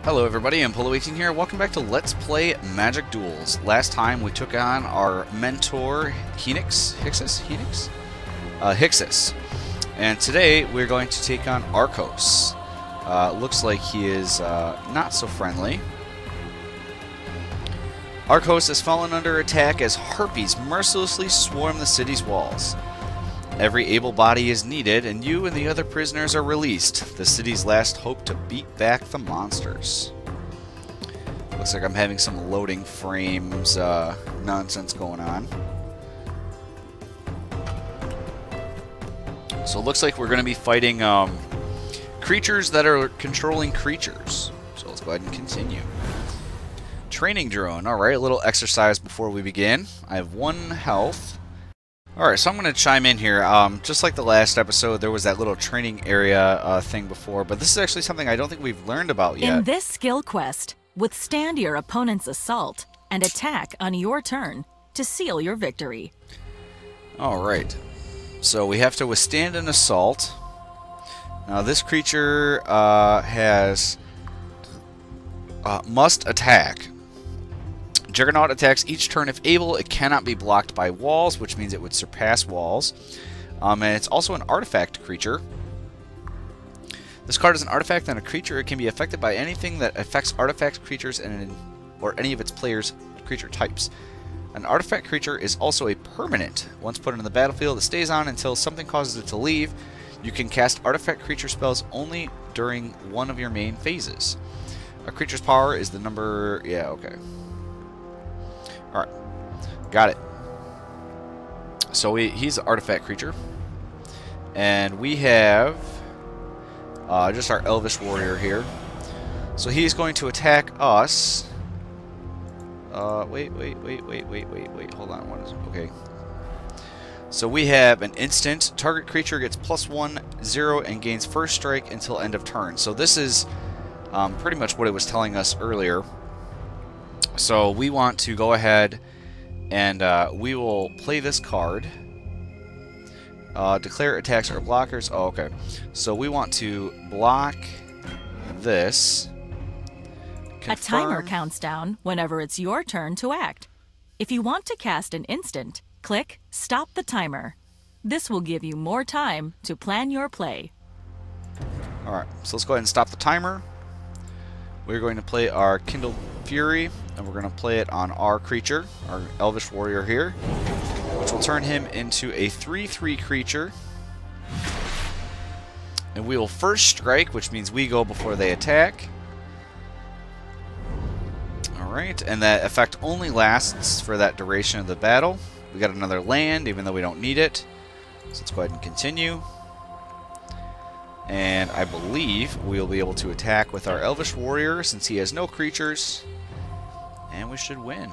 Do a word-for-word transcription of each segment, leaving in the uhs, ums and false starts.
Hello everybody, I'm Polo eighteen here. Welcome back to Let's Play Magic Duels. Last time we took on our mentor, Heenix? Hixus? Heenix? Uh, Hixus. And today we're going to take on Arcos. Uh, looks like he is uh, not so friendly. Arcos has fallen under attack as Harpies mercilessly swarm the city's walls. Every able body is needed, and you and the other prisoners are released. The city's last hope to beat back the monsters. Looks like I'm having some loading frames uh, nonsense going on. So it looks like we're going to be fighting um, creatures that are controlling creatures. So let's go ahead and continue. Training drone. Alright, a little exercise before we begin. I have one health. Alright, so I'm going to chime in here. Um, just like the last episode, there was that little training area uh, thing before, but this is actually something I don't think we've learned about yet. In this skill quest, withstand your opponent's assault and attack on your turn to seal your victory. Alright, so we have to withstand an assault. Now this creature uh, has uh, must attack. Juggernaut attacks each turn if able. It cannot be blocked by walls, which means it would surpass walls. Um, and it's also an artifact creature. This card is an artifact and a creature. It can be affected by anything that affects artifact creatures and or any of its players' creature types. An artifact creature is also a permanent. Once put into the battlefield, it stays on until something causes it to leave. You can cast artifact creature spells only during one of your main phases. A creature's power is the number... Yeah, okay. Alright, got it. So we, he's an artifact creature. And we have uh, just our Elvish Warrior here. So he's going to attack us. Uh, wait, wait, wait, wait, wait, wait, wait. Hold on. What is it? Okay. So we have an instant. Target creature gets plus one, zero, and gains first strike until end of turn. So this is um, pretty much what it was telling us earlier. So we want to go ahead and uh, we will play this card. Uh, declare attacks or blockers. Oh, okay. So we want to block this. Confirm. A timer counts down whenever it's your turn to act. If you want to cast an instant, click Stop the Timer. This will give you more time to plan your play. Alright, so let's go ahead and stop the timer. We're going to play our Kindled Fury, and we're going to play it on our creature, our Elvish Warrior here, which will turn him into a three three creature. And we will first strike, which means we go before they attack. Alright, and that effect only lasts for that duration of the battle. We got another land, even though we don't need it. So let's go ahead and continue. And I believe we'll be able to attack with our Elvish Warrior since he has no creatures. And we should win.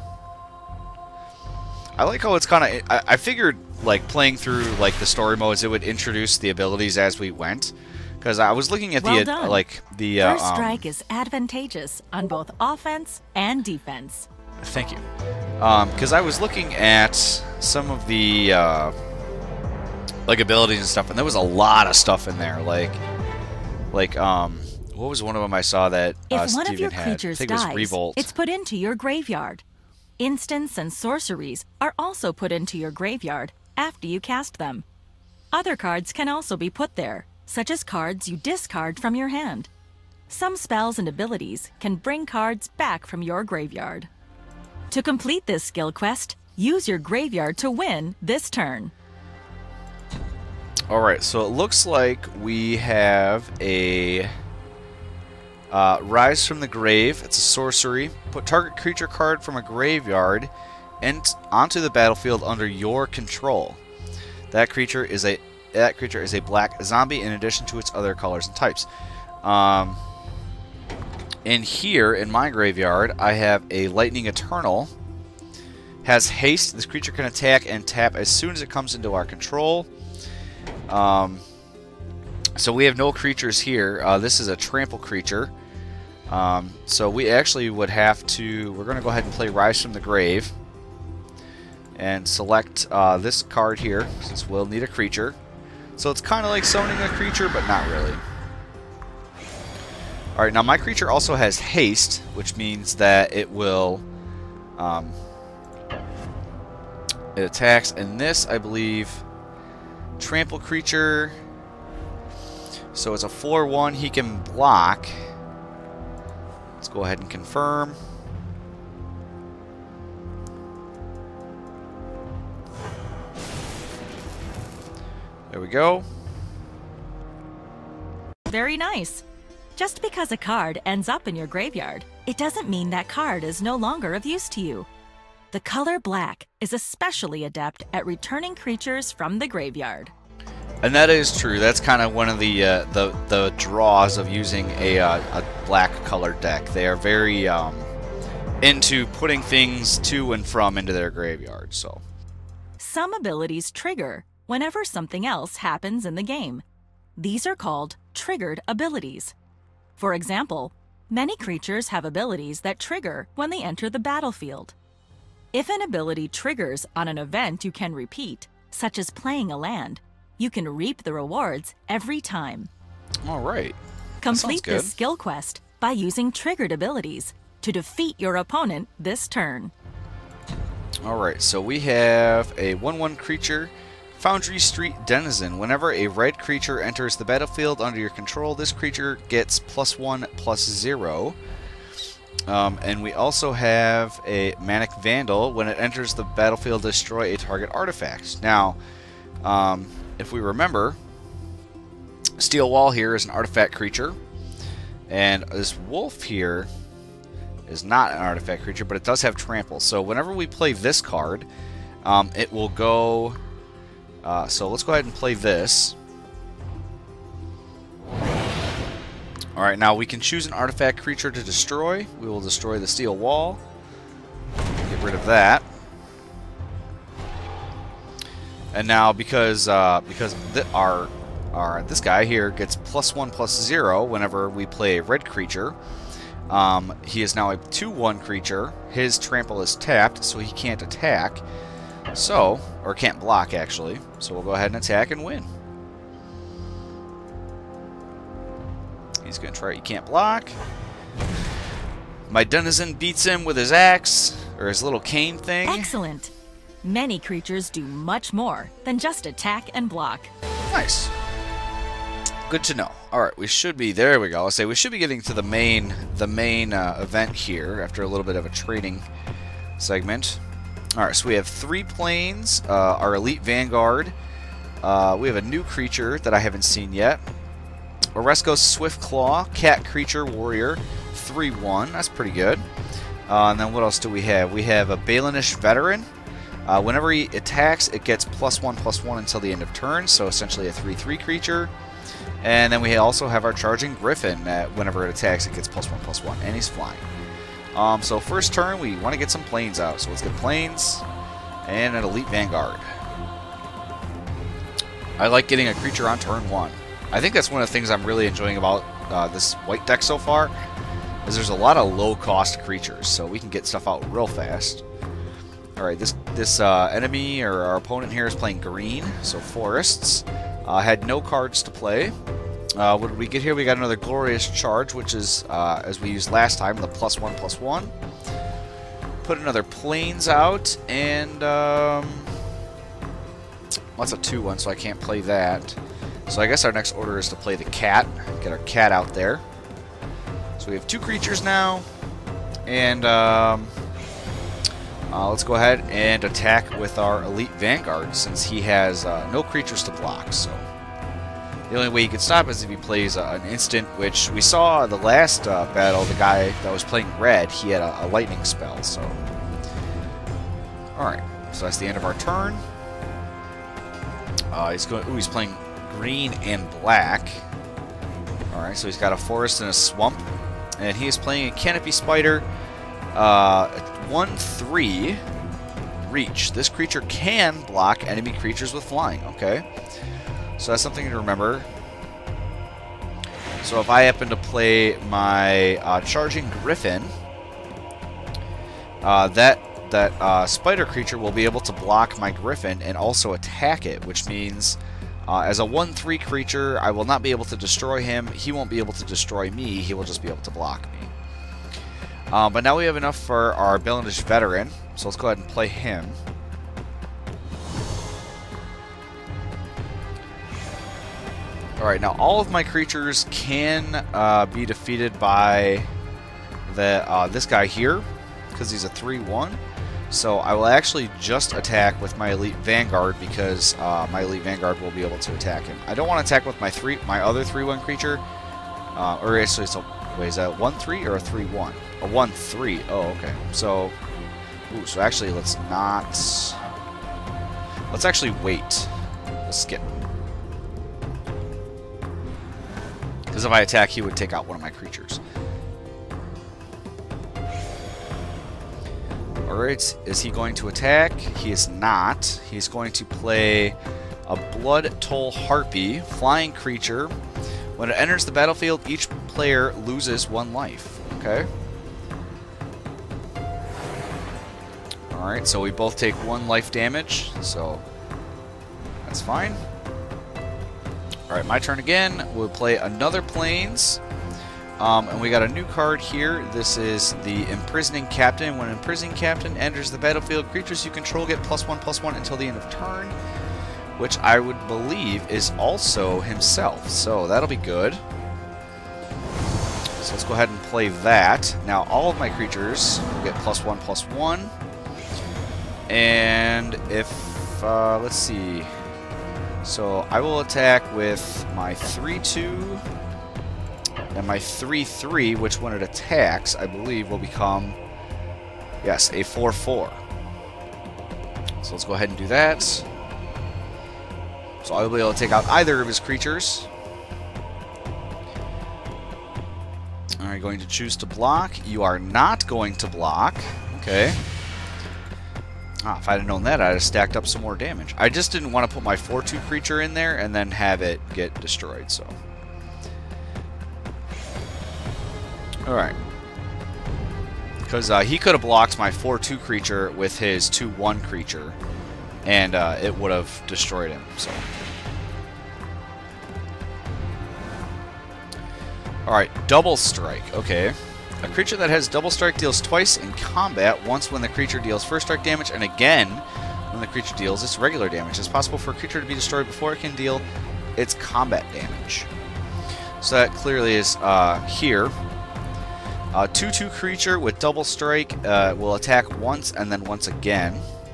I like how it's kind of... I, I figured, like, playing through, like, the story modes, it would introduce the abilities as we went. Because I was looking at well the, done. uh, like, the... Uh, First um, strike is advantageous on both offense and defense. Thank you. Because um, I was looking at some of the... Uh, like abilities and stuff, and there was a lot of stuff in there. Like, like um, what was one of them I saw that uh, If one Steven of your had? creatures I think it was dies, Revolt. it's put into your graveyard. Instants and sorceries are also put into your graveyard after you cast them. Other cards can also be put there, such as cards you discard from your hand. Some spells and abilities can bring cards back from your graveyard. To complete this skill quest, use your graveyard to win this turn. Alright, so it looks like we have a uh, Rise from the Grave. It's a sorcery. Put target creature card from a graveyard and onto the battlefield under your control. That creature is a that creature is a black zombie in addition to its other colors and types. Um, in here, in my graveyard, I have a Lightning Eternal. Has haste. This creature can attack and tap as soon as it comes into our control. Um, so we have no creatures here. Uh, this is a trample creature. Um, so we actually would have to... We're going to go ahead and play Rise from the Grave. And select uh, this card here, since we'll need a creature. So it's kind of like summoning a creature, but not really. Alright, now my creature also has haste, which means that it will... Um, it attacks, and this, I believe... Trample creature... So it's a four one, he can block. Let's go ahead and confirm. There we go. Very nice. Just because a card ends up in your graveyard, it doesn't mean that card is no longer of use to you. The color black is especially adept at returning creatures from the graveyard. And that is true. That's kind of one of the uh, the the draws of using a uh, a black colored deck. They are very um, into putting things to and from into their graveyard. So some abilities trigger whenever something else happens in the game. These are called triggered abilities. For example, many creatures have abilities that trigger when they enter the battlefield. If an ability triggers on an event you can repeat, such as playing a land, you can reap the rewards every time. All right. Complete this skill quest by using triggered abilities to defeat your opponent this turn. All right, so we have a one one creature, Foundry Street Denizen. Whenever a red creature enters the battlefield under your control, this creature gets plus one, plus zero. Um, and we also have a Manic Vandal. When it enters the battlefield, destroy a target artifact. Now, um, if we remember, Steel Wall here is an artifact creature. And this wolf here is not an artifact creature, but it does have trample. So whenever we play this card, um, it will go... Uh, so let's go ahead and play this. Alright, now we can choose an artifact creature to destroy. We will destroy the Steel Wall. Get rid of that. And now because uh, because th our, our this guy here gets plus one, plus zero whenever we play a red creature. Um, he is now a two one creature. His trample is tapped, so he can't attack. So, or can't block actually. So we'll go ahead and attack and win. He's going to try it. You can't block. My Denizen beats him with his axe, or his little cane thing. Excellent. Many creatures do much more than just attack and block. Nice. Good to know. All right, we should be there. We go. I'll say we should be getting to the main the main uh, event here after a little bit of a trading segment. All right, so we have three planes. Uh, our Elite Vanguard. Uh, we have a new creature that I haven't seen yet. Oresco's Swift Claw, Cat Creature Warrior, three one. That's pretty good. Uh, and then what else do we have? We have a Balinish Veteran. Uh, whenever he attacks, it gets plus one, plus one until the end of turn, so essentially a three three creature. And then we also have our Charging Griffin. That whenever it attacks, it gets plus one, plus one, and he's flying. Um, so first turn, we want to get some planes out. So let's get planes and an Elite Vanguard. I like getting a creature on turn one. I think that's one of the things I'm really enjoying about uh, this white deck so far, is there's a lot of low-cost creatures, so we can get stuff out real fast. Alright, this this uh, enemy, or our opponent here, is playing green, so forests. Uh, had no cards to play. Uh, what did we get here? We got another Glorious Charge, which is, uh, as we used last time, the plus one, plus one. Put another planes out, and... Um, well, that's a two one, so I can't play that. So I guess our next order is to play the cat. Get our cat out there. So we have two creatures now. And um, uh, let's go ahead and attack with our Elite Vanguard, since he has uh, no creatures to block. So the only way he can stop is if he plays uh, an instant, which we saw the last uh, battle. The guy that was playing red, he had a, a lightning spell. So alright, so that's the end of our turn. Uh, he's going. Ooh, he's playing green and black. Alright, so he's got a forest and a swamp. And he is playing a Canopy Spider. Uh, one three reach. This creature can block enemy creatures with flying. Okay. So that's something to remember. So if I happen to play my uh, Charging Griffin, uh, that that uh, spider creature will be able to block my Griffin and also attack it, which means Uh, as a one three creature, I will not be able to destroy him. He won't be able to destroy me. He will just be able to block me. Uh, but now we have enough for our Baelish Veteran, so let's go ahead and play him. Alright, now all of my creatures can uh, be defeated by the uh, this guy here, because he's a three one. So I will actually just attack with my Elite Vanguard, because uh, my Elite Vanguard will be able to attack him. I don't want to attack with my three, my other three one creature, uh, or actually, so wait, is that one three or a three one? A one three. Oh, okay. So, ooh, so actually, let's not. Let's actually wait. Let's skip. Because if I attack, he would take out one of my creatures. Alright, is he going to attack? He is not. He's going to play a Blood Toll Harpy, flying creature. When it enters the battlefield, each player loses one life. Okay. Alright, so we both take one life damage, so that's fine. Alright, my turn again. We'll play another Plains. Um, and we got a new card here. This is the Imprisoning Captain. When Imprisoning Captain enters the battlefield, creatures you control get plus one, plus one until the end of turn, which I would believe is also himself. So that'll be good. So let's go ahead and play that. Now all of my creatures will get plus one, plus one. And if, uh, let's see. So I will attack with my three two and my three three, which when it attacks, I believe will become, yes, a four four. So let's go ahead and do that. So I will be able to take out either of his creatures. Are you going to choose to block? You are not going to block. Okay. Ah, if I'd have known that, I'd have stacked up some more damage. I just didn't want to put my four two creature in there and then have it get destroyed, so. Alright. Because uh, he could have blocked my four two creature with his two one creature, and uh, it would have destroyed him, so. Alright, Double Strike. Okay. A creature that has Double Strike deals twice in combat, once when the creature deals first strike damage, and again when the creature deals its regular damage. It's possible for a creature to be destroyed before it can deal its combat damage. So that clearly is uh, here. A two two creature with Double Strike uh, will attack once and then once again.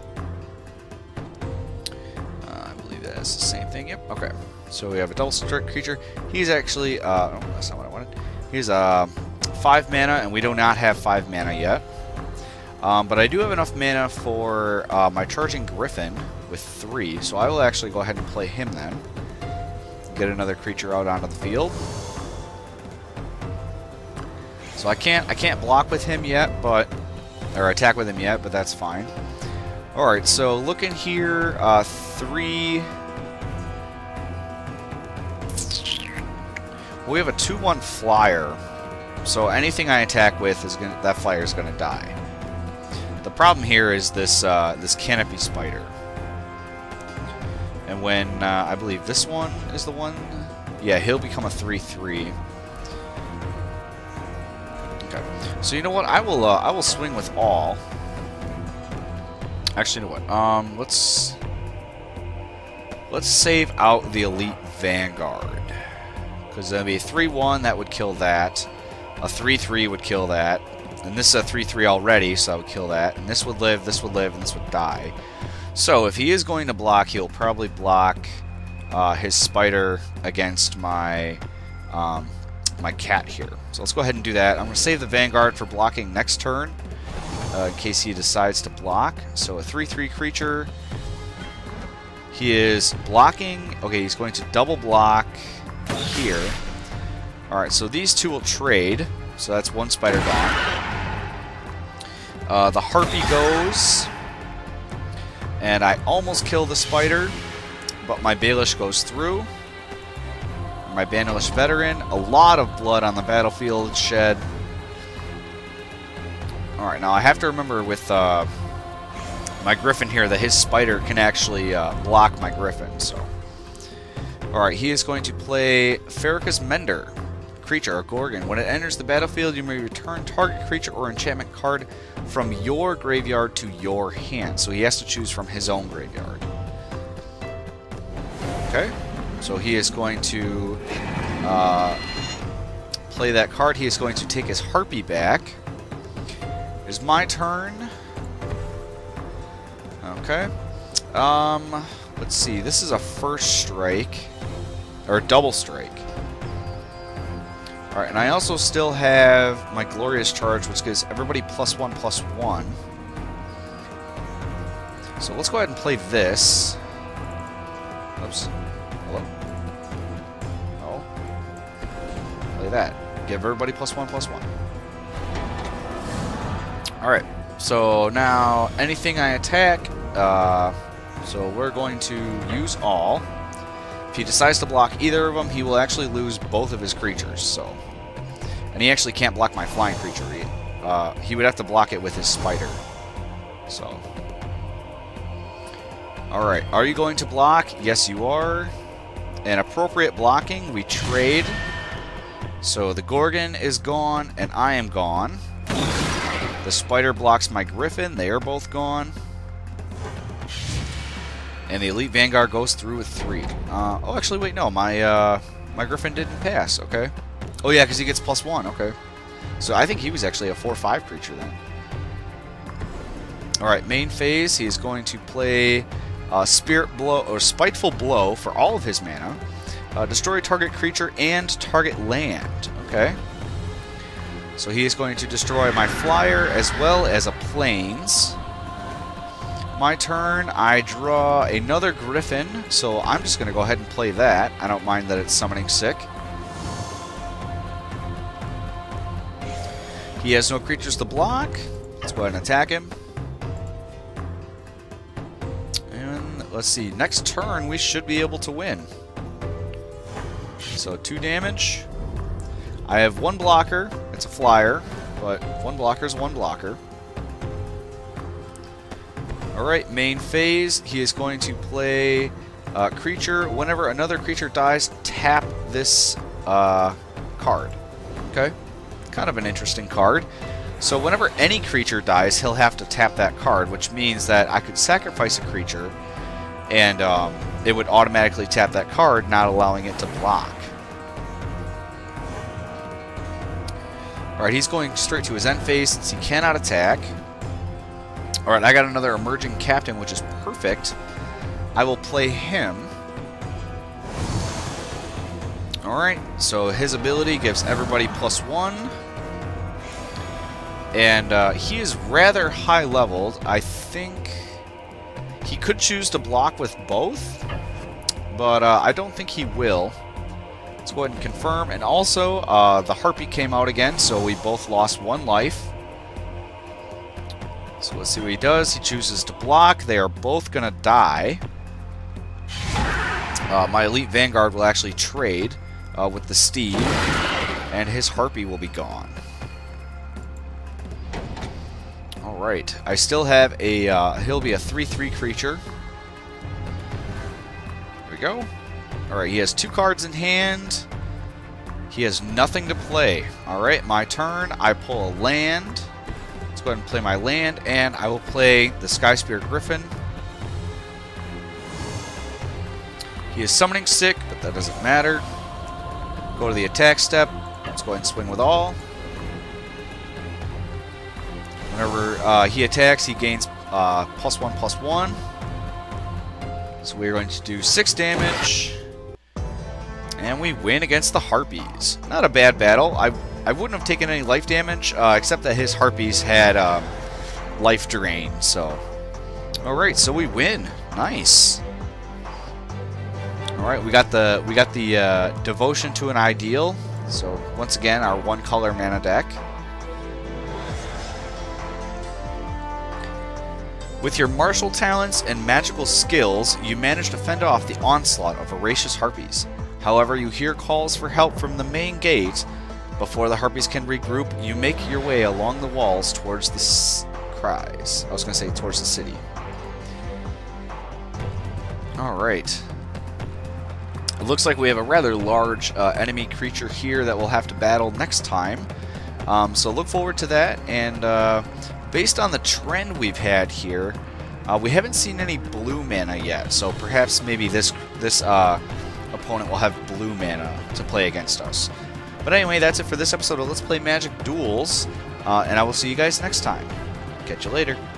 Uh, I believe that is the same thing. Yep. Okay. So we have a Double Strike creature. He's actually... Uh, oh, that's not what I wanted. He's a... Uh, five mana, and we do not have five mana yet. Um, but I do have enough mana for uh, my Charging Griffin with three, so I will actually go ahead and play him then. Get another creature out onto the field. So I can't I can't block with him yet, but or attack with him yet, but that's fine. All right, so looking here, uh, three. We have a two one flyer. So anything I attack with is gonna, that flyer is gonna die. The problem here is this uh, this canopy spider. And when uh, I believe this one is the one, yeah, he'll become a three three. Okay. So you know what? I will uh, I will swing with all. Actually, you know what? Um, let's let's save out the Elite Vanguard, because that'd be a three one that would kill that. A three three would kill that. And this is a three three already, so I would kill that. And this would live, this would live, and this would die. So if he is going to block, he'll probably block uh, his spider against my um, my cat here. So let's go ahead and do that. I'm going to save the Vanguard for blocking next turn, uh, in case he decides to block. So a three three creature. He is blocking. Okay, he's going to double block here. Alright, so these two will trade. So that's one spider gone. Uh, the Harpy goes. And I almost kill the spider, but my Baelish goes through. My Baelish Veteran. A lot of blood on the battlefield shed. Alright, now I have to remember with uh, my Griffin here that his spider can actually uh, block my Griffin. So Alright, he is going to play Farrakha's Mender. Creature, a Gorgon. When it enters the battlefield, you may return target creature or enchantment card from your graveyard to your hand. So he has to choose from his own graveyard. Okay, so he is going to uh, play that card. He is going to take his Harpy back. It is my turn. Okay. Um, let's see. This is a first strike. Or a double strike. Alright, and I also still have my Glorious Charge, which gives everybody plus one, plus one. So let's go ahead and play this. Oops. Hello? Oh. Play that. Give everybody plus one, plus one. Alright, so now anything I attack, uh, so we're going to use all. If he decides to block either of them, he will actually lose both of his creatures, so... And he actually can't block my flying creature. He, uh, he would have to block it with his spider. So. Alright, are you going to block? Yes, you are. And appropriate blocking, we trade. So the Gorgon is gone, and I am gone. The spider blocks my Griffin. They are both gone. And the Elite Vanguard goes through with three. Uh, oh, actually, wait, no. My, uh, my Griffin didn't pass. Okay. Oh, yeah, because he gets plus one. Okay. So I think he was actually a four five creature then. Alright, main phase. He is going to play uh, Spirit Blow, or Spiteful Blow for all of his mana. Uh, destroy target creature and target land. Okay. So he is going to destroy my flyer as well as a plains. My turn, I draw another Griffin, so I'm just going to go ahead and play that. I don't mind that it's summoning sick. He has no creatures to block. Let's go ahead and attack him. And let's see, next turn we should be able to win. So two damage. I have one blocker. It's a flyer, but one blocker is one blocker. Alright, main phase. He is going to play uh, creature. Whenever another creature dies, tap this uh, card. Okay? Kind of an interesting card. So whenever any creature dies, he'll have to tap that card, which means that I could sacrifice a creature, and um, it would automatically tap that card, not allowing it to block. Alright, he's going straight to his end phase since he cannot attack. Alright, I got another emerging captain, which is perfect. I will play him. Alright, so his ability gives everybody plus one. And uh, he is rather high leveled. I think he could choose to block with both, but uh, I don't think he will. Let's go ahead and confirm. And also, uh, the Harpy came out again, so we both lost one life. So let's see what he does. He chooses to block. They are both going to die. Uh, my Elite Vanguard will actually trade uh, with the Steed, and his Harpy will be gone. Alright, I still have a, uh, he'll be a three three creature. There we go. Alright, he has two cards in hand. He has nothing to play. Alright, my turn. I pull a land. Let's go ahead and play my land, and I will play the Sky Spirit Griffin. He is summoning sick, but that doesn't matter. Go to the attack step. Let's go ahead and swing with all. Whenever uh, he attacks, he gains uh, plus one, plus one. So we're going to do six damage. And we win against the Harpies. Not a bad battle. I, I wouldn't have taken any life damage, uh, except that his Harpies had um, life drain. So, alright, so we win. Nice. Alright, we got the we got the uh, Devotion to an Ideal. So once again, our one color mana deck. With your martial talents and magical skills, you manage to fend off the onslaught of voracious Harpies. However, you hear calls for help from the main gate. Before the Harpies can regroup, you make your way along the walls towards the s cries. I was going to say towards the city. Alright. It looks like we have a rather large uh, enemy creature here that we'll have to battle next time. Um, so look forward to that. And uh, based on the trend we've had here, uh, we haven't seen any blue mana yet. So perhaps maybe this this uh, opponent will have blue mana to play against us. But anyway, that's it for this episode of Let's Play Magic Duels. Uh, and I will see you guys next time. Catch you later.